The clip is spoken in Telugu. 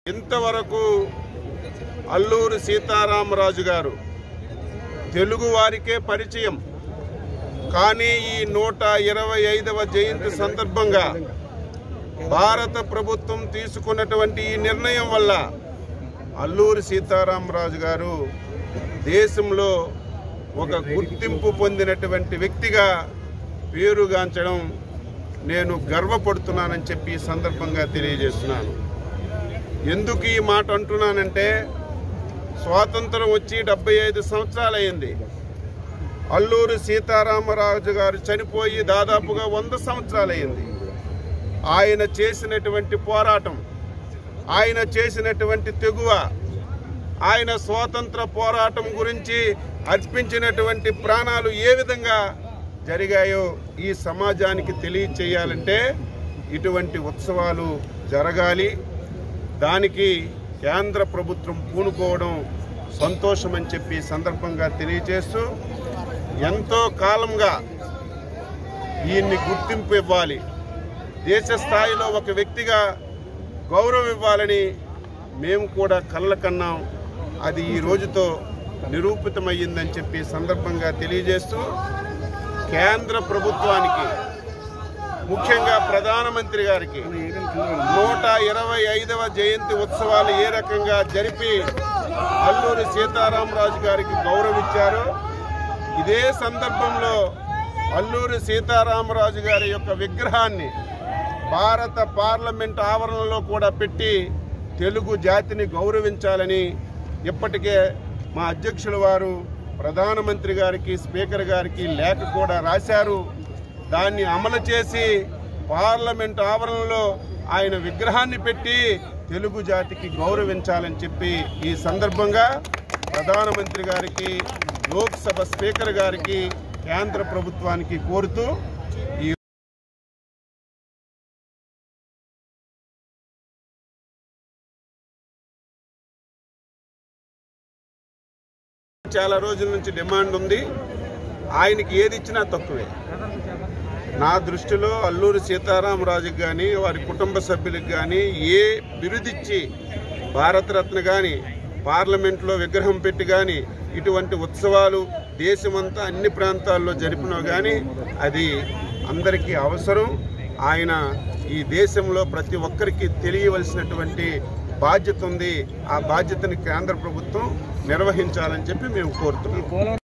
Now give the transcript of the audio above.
ఇంతవరకు అల్లూరి సీతారామరాజు గారు తెలుగు వారికే పరిచయం. కానీ ఈ 125వ జయంతి సందర్భంగా భారత ప్రభుత్వం తీసుకున్నటువంటి ఈ నిర్ణయం వల్ల అల్లూరి సీతారామరాజు గారు దేశంలో ఒక గుర్తింపు పొందినటువంటి వ్యక్తిగా పేరుగాంచడం నేను గర్వపడుతున్నానని చెప్పి ఈ సందర్భంగా తెలియజేస్తున్నాను. ఎందుకు ఈ మాట అంటున్నానంటే, స్వాతంత్రం వచ్చి 75 సంవత్సరాలైంది. అల్లూరి సీతారామరాజు గారు చనిపోయి దాదాపుగా 100 సంవత్సరాలైంది. ఆయన చేసినటువంటి పోరాటం, ఆయన చేసినటువంటి తెగువ, ఆయన స్వాతంత్ర పోరాటం గురించి అర్పించినటువంటి ప్రాణాలు ఏ విధంగా జరిగాయో ఈ సమాజానికి తెలియచేయాలంటే ఇటువంటి ఉత్సవాలు జరగాలి. దానికి కేంద్ర ప్రభుత్వం పూనుకోవడం సంతోషమని చెప్పి సందర్భంగా తెలియజేస్తూ, ఎంతో కాలంగా ఈయన్ని గుర్తింపు ఇవ్వాలి, దేశ స్థాయిలో ఒక వ్యక్తిగా గౌరవం ఇవ్వాలని మేము కూడా కళ్ళ కన్నాం. అది ఈ రోజుతో నిరూపితమయ్యిందని చెప్పి సందర్భంగా తెలియజేస్తూ, కేంద్ర ప్రభుత్వానికి ముఖ్యంగా ప్రధానమంత్రి గారికి 125వ జయంతి ఉత్సవాలు ఏ రకంగా జరిపి అల్లూరి సీతారామరాజు గారికి గౌరవించారో, ఇదే సందర్భంలో అల్లూరి సీతారామరాజు గారి యొక్క విగ్రహాన్ని భారత పార్లమెంట్ ఆవరణలో కూడా పెట్టి తెలుగు జాతిని గౌరవించాలని ఇప్పటికే మా అధ్యక్షుల వారు ప్రధానమంత్రి గారికి, స్పీకర్ గారికి లేఖ కూడా రాశారు. దాన్ని అమలు చేసి పార్లమెంట్ ఆవరణలో ఆయన విగ్రహాన్ని పెట్టి తెలుగు జాతికి గౌరవించాలని చెప్పి ఈ సందర్భంగా ప్రధానమంత్రి గారికి, లోక్సభ స్పీకర్ గారికి, కేంద్ర ప్రభుత్వానికి కోరుతూ ఈ చాలా రోజుల నుంచి డిమాండ్ ఉంది. ఆయనకి ఏది ఇచ్చినా తక్కువే. నా దృష్టిలో అల్లూరి సీతారామరాజుకి కానీ, వారి కుటుంబ సభ్యులకు కానీ ఏ బిరుదిచ్చి భారతరత్న కానీ, పార్లమెంట్లో విగ్రహం పెట్టి కానీ, ఇటువంటి ఉత్సవాలు దేశమంతా అన్ని ప్రాంతాల్లో జరిపినా కానీ అది అందరికీ అవసరం. ఆయన ఈ దేశంలో ప్రతి ఒక్కరికి తెలియవలసినటువంటి బాధ్యత ఉంది. ఆ బాధ్యతని కేంద్ర ప్రభుత్వం నిర్వహించాలని చెప్పి మేము కోరుతున్నాం.